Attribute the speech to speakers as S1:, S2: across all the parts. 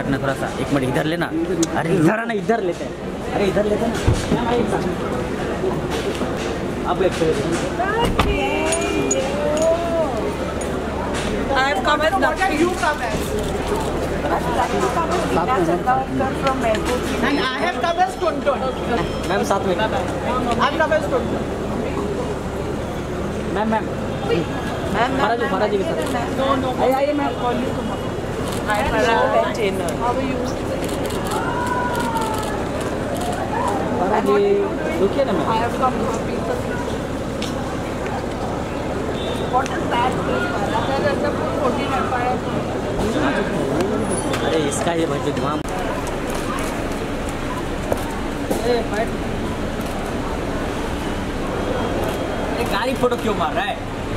S1: ना थोड़ा सा, एक मिनट इधर लेना। अरे इधर आना, इधर लेते हैं। अरे इधर लेते हैं ना मैम, एक साथ आप एक
S2: I have come as Lakshmi. You come as? And I have come as Tuntun.
S1: Ma'am साथ में।
S2: I have come as Tuntun.
S1: Ma'am Maharaj ji के साथ।
S2: No.
S1: आइए ma'am.
S2: Call you tomorrow. Hi, Farah. How are you?
S1: Maharaj ji रुकिए ना ma'am.
S2: I have come for a piece of fish. What is that? There is a 14 empire.
S1: अरे इसका ये भाई दिमाग। अरे गाड़ी फोटो क्यों मार रहा है?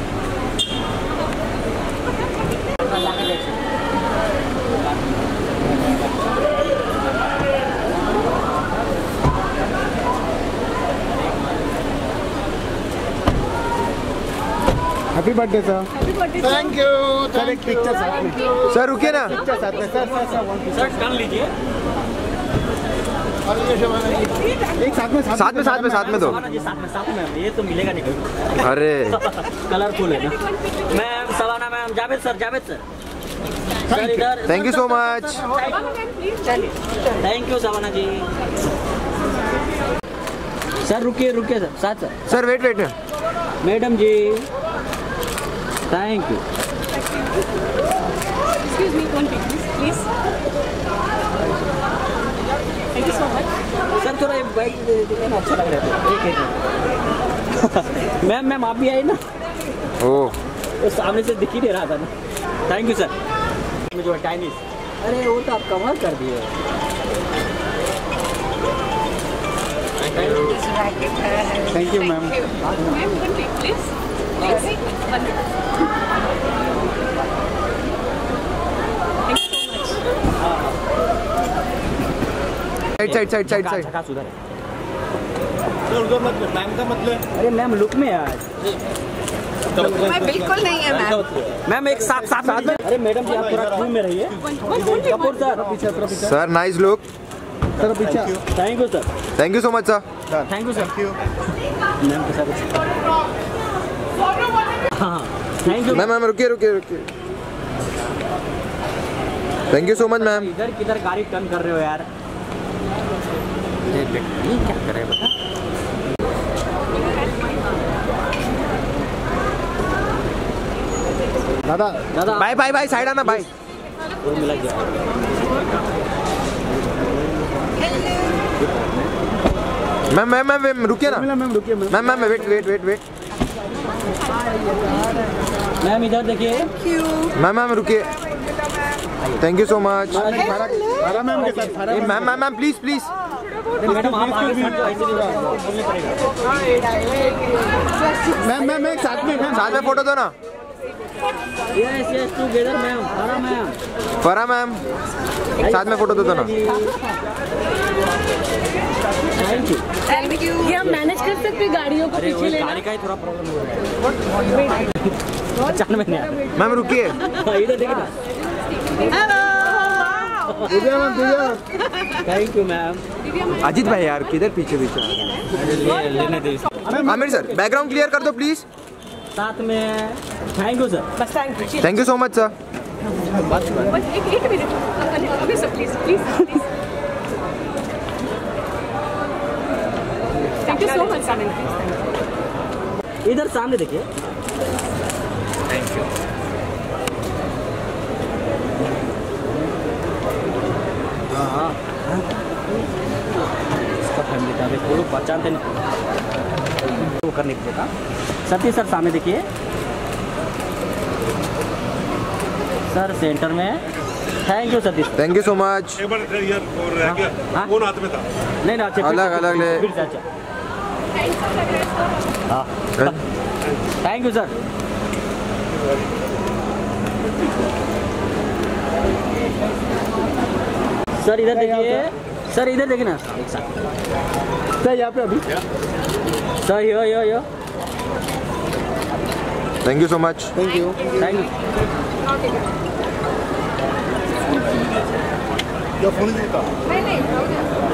S3: Happy birthday sir.
S2: Thank you.
S3: Sir एक पिक्चर साथ में। सर रुकिए ना। पिक्चर साथ में सर।
S1: सर टर्न लीजिए।
S3: एक साथ में दो।
S1: जी साथ में ये तो मिलेगा नहीं कभी।
S3: अरे
S1: कलरफुल है ना ma'am. Savana ma'am, Javed sir sir इधर।
S3: Thank you so much.
S1: Thank you Savana ji. Sir रुकिए सर साथ
S3: sir wait
S1: madam ji, thank you.
S4: Excuse me, one pic, please. Thank you so much.
S1: Sir थोड़ा ये बाइक देखने में अच्छा लग रहा है। एक मैम आप भी आए ना।
S3: ओह
S1: वो सामने से दिख ही नहीं रहा था ना। Thank you sir. जो चाइनीज, अरे वो तो आप कमाल कर दिए।
S3: Thank you ma'am.
S4: Ma'am, one pic, please. Please. One pic.
S3: Side
S1: झकास उधर है।
S5: मैम का मतलब
S1: अरे मैम लुक में आज
S2: मैं बिल्कुल नहीं है मैम।
S1: मैम एक साथ में। अरे मैडम जी आप थोड़ा क्रू में रहिए। कपूर सर पीछे
S3: सर नाइस लुक। सर पीछे।
S1: Thank you sir.
S3: Thank you so much sir.
S1: Thank you sir. Ma'am के साथ हाँ थैंक यू
S3: मैम रुकिए। Thank you so much ma'am.
S1: इधर किधर गाड़ी टर्न कर रहे हो यार? ये क्या कर रहे बता।
S3: दादा बाय साइड आना बाय।
S1: वो मिला गया।
S3: मैम रुकिए ना। Ma'am wait.
S1: मैम इधर देखिए।
S3: मैम रुकिए। Thank you so much. Ma'am please.
S1: Madam आप आगे हट जाओ, ऐसे नहीं बोलने पड़ेगा।
S3: मैम साथ में फोटो दो ना।
S1: Yes together ma'am.
S3: Farah ma'am साथ में फोटो दो ना।
S1: Thank you.
S4: ये हम मैनेज कर सकते हैं गाड़ियों को
S1: अरे वो
S4: पीछे लेना।
S1: गाड़ी का ही थोड़ा प्रॉब्लम हो रहा है। अचानक में नहीं आ रहा।
S3: मैम रुकिए।
S1: इधर देखिए ना। Thank you ma'am.
S3: अजीत भाई यार किधर पीछे
S1: लेने दे।
S3: आमिर सर बैकग्राउंड क्लियर कर दो प्लीज।
S1: साथ में थैंक यू सर।
S4: बस
S3: thank you so much sir.
S4: एक मिनट अभी sir please thank you so much.
S1: इधर सामने देखिए।
S5: Thank you.
S1: हाँ इसका फैमिली था वो लोग पहचानते नहीं वो करने के लिए था। सतीश सर सामने देखिए। सर सेंटर में। Thank you Satish.
S3: Thank you so much.
S5: एक बार यार और रह गया
S1: हाँ?
S5: कौन हाथ में था?
S1: नहीं ना अच्छा
S3: अलग ले।
S1: फिर से अच्छा। हाँ थैंक यू सर। सर इधर देखिए। सर इधर देखिए ना एक साथ।
S3: सर यहाँ पे अभी।
S1: Sir yo
S3: thank you so much.
S1: Thank you.
S5: या फोन देता
S2: नहीं नहीं जाओ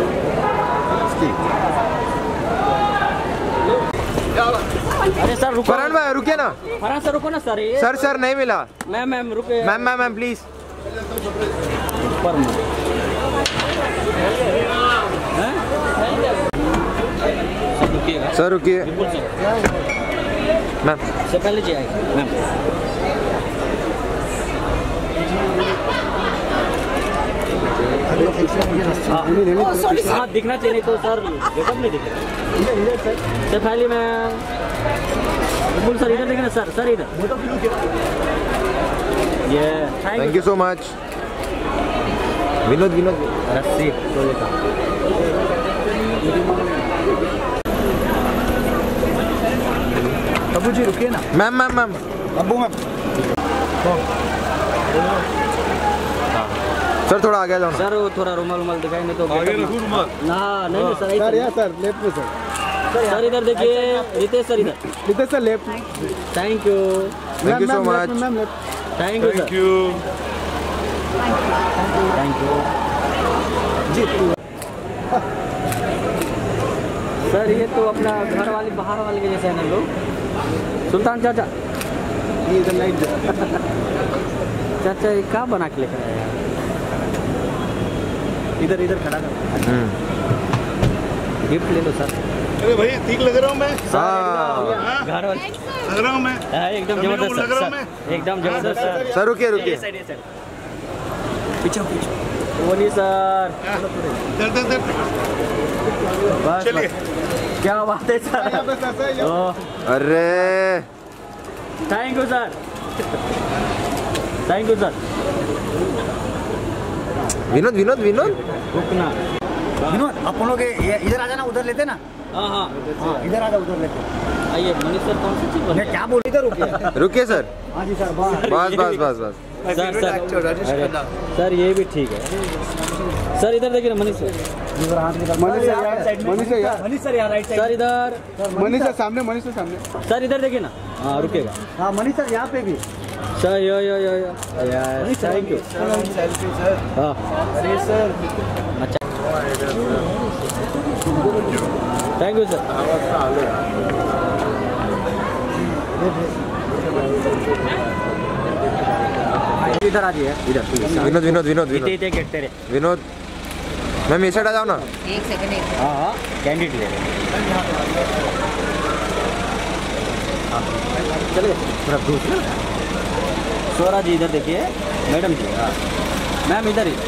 S1: अरे सर रुको।
S3: फरहान भाई रुकिए ना।
S1: फरहान सर रुको ना सर। ये
S3: सर नहीं मिला।
S1: मैम रुके।
S3: Ma'am please.
S1: ऊपर में हैं? सर रुकिएगा।
S3: सर रुकिए।
S1: बिल्कुल सर।
S3: मैम
S1: से पहले जी आएगा मैम। हाँ दिखना चाहिए तो सर गेटअप नहीं दिखेगा। से पहले मैं बिल्कुल सर इधर देखना सर इधर। ये
S3: thank you so much. Vinod
S1: रस्सी तो लेता।
S6: अबू जी रुकिए ना।
S3: मैम
S6: अबू मैम
S3: सर थोड़ा आगे जाओ ना।
S1: सर वो थोड़ा रुमाल दिखाई नहीं तो
S5: आगे रखो रुमाल।
S1: ना नहीं सर
S6: सर यहाँ सर लेफ्ट में
S1: सर इधर देखिए रितेश सर इधर।
S6: रितेश सर लेफ्ट में।
S1: Thank you
S3: thank you so much.
S6: Ma'am left.
S1: Thank you sir.
S5: Thank you.
S1: Thank you ji. Sir ये तो अपना घर वाली बाहर वाले के जैसे है ना लोग। सुल्तान चाचा
S6: ये इधर लाइट
S1: चाचा ये क्या बना के लेकर आए यार?
S6: इधर खड़ा कर।
S1: गिफ्ट ले लो सर।
S5: अरे भाई ठीक लग रहा हूँ मैं।
S3: हाँ
S1: घर वाले
S5: लग रहा हूँ मैं।
S1: एकदम जबरदस्त
S5: लग रहा हूँ
S1: सर। एकदम जबरदस्त सर।
S3: सर रुकिए।
S1: पीछे बोलिए सर।
S5: दर
S1: बस
S5: चलिए।
S1: क्या बात है सर। ओह
S3: अरे
S1: thank you sir. Thank you sir.
S3: Vinod
S1: रुकना।
S6: विनोद अपन लोग इधर आ जाना, उधर लेते ना।
S1: हाँ
S6: इधर आ जा, उधर लेते।
S1: आइए मनीष सर कौन सी चीज
S6: मैं क्या बोल इधर
S3: रुकिए सर।
S6: हाँ जी सर बस।
S3: बस
S1: सर सर ये भी ठीक है सर। इधर देखिए ना मनीष सर।
S6: मनीष सर यार
S1: सर इधर।
S6: मनीष सर सामने।
S1: सर इधर देखिए ना। हाँ रुकेगा।
S6: हाँ मनीष सर यहाँ पे भी।
S1: Sir yo thank you. हाँ
S6: अरे सर
S1: अच्छा थैंक यू सर। इधर आ जाइए इधर।
S3: विनोद मैम ये साइड आ जाओ ना।
S2: एक सेकंड
S1: हाँ कैंडिडेट ले रहे चलिए थोड़ा दूसरा। स्वरा जी इधर देखिए। मैडम जी हाँ मैम इधर ही।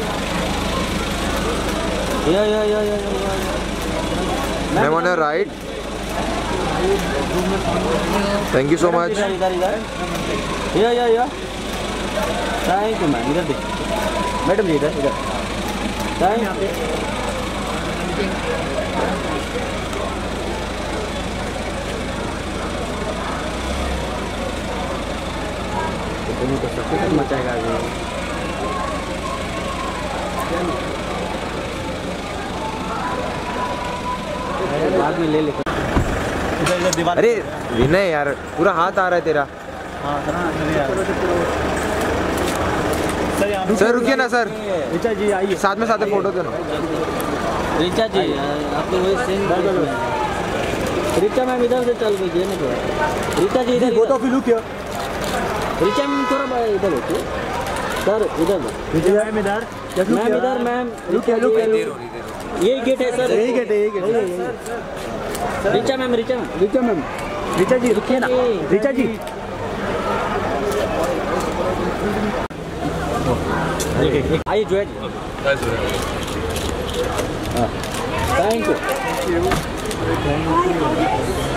S1: या
S3: ma'am on your right. Thank you so much.
S1: इधर या थैंक यू मैम। इधर देखिए मैडम जी इधर थैंक यू। तो सब कुछ मचाएगा अभी। बाद में ले लेते।
S3: अरे विनय यार पूरा हाथ आ रहा है तेरा। सर रुकिए ना सर।
S6: ऋचा जी आइए।
S3: साथ में फोटो देना।
S1: ऋचा जी आपको वही सेम। ऋचा मैम इधर से चल गई ना थोड़ा। ऋचा जी इधर।
S6: Both of you look here.
S1: Richa ma'am थोड़ा इधर होती सर। इधर
S6: मैम इधर।
S1: मैम इधर मैम।
S6: लुक
S1: यही गेट है सर।
S6: यही गेट है।
S1: ऋचा मैम।
S6: ऋचा जी रुकिए ना। ऋचा जी
S1: आइए जो है। Thank you.